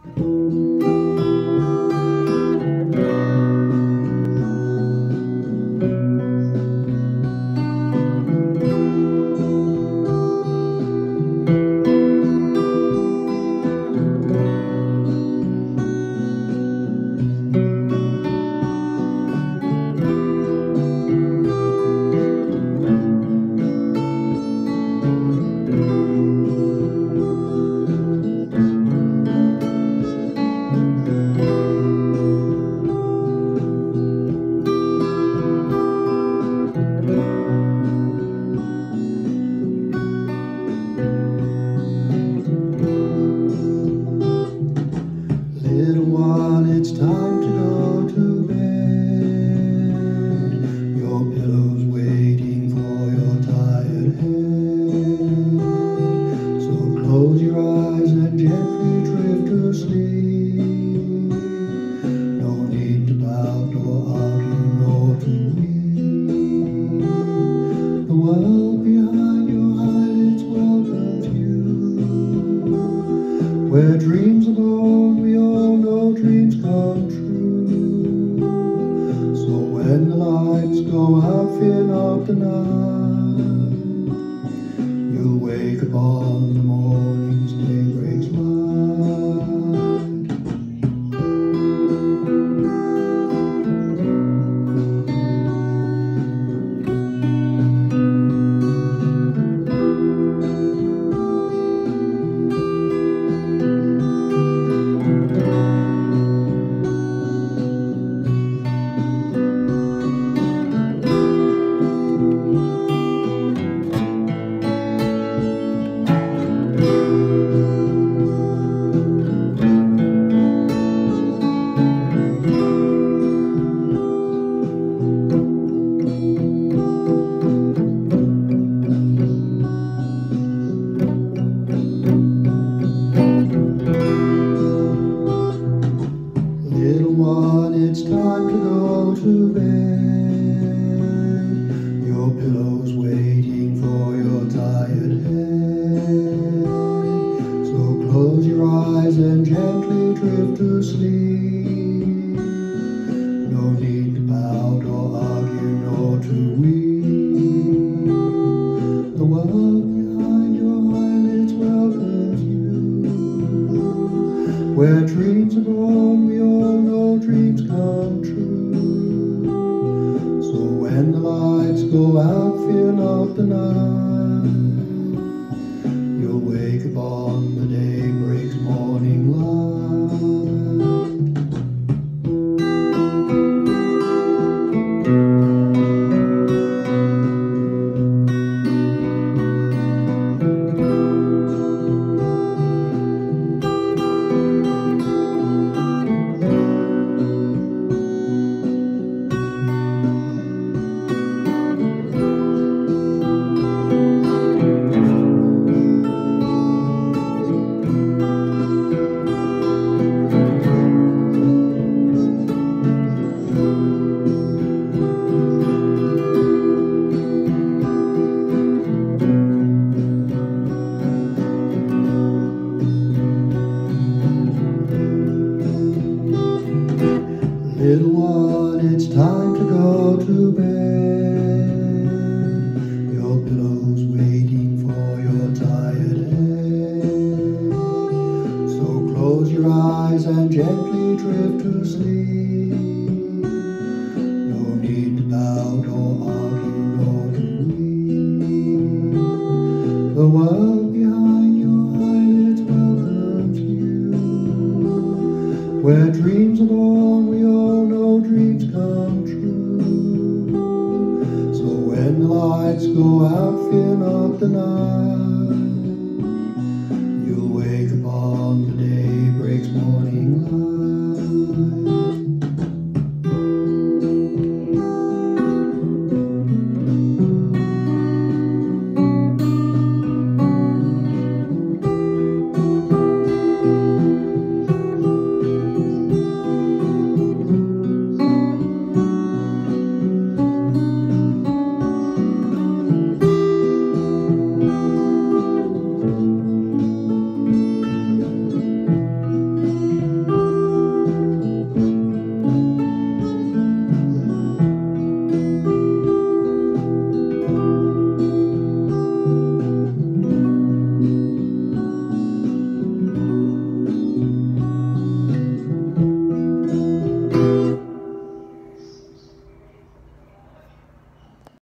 Little one, it's time to go to bed. Your pillow's waiting for your tired head. So close your eyes and gently drift to sleep. No need to pout or argue nor to weep. The world behind your eyelids welcomes you. Where dreams are born, we all know dreams come true. So when the lights go out, fear not the night. You'll wake upon the morning's daybreaks light. Little one, it's time to go to bed. Your pillow's waiting for your tired head. So close your eyes and gently drift to sleep. No need to pout or argue nor to weep. The world behind your eyelids welcomes you. Where dreams are born, we all know dreams come true. So when the lights go out, fear not the night. You'll wake upon the daybreak's morning light. Little one, it's time to go to bed. Your pillow's waiting for your tired head. So close your eyes and gently drift to sleep. No need to pout or argue nor to weep. The world behind your eyelids welcomes you. Where dreams are born, we all know dreams come true. So when the lights go out, fear not the night.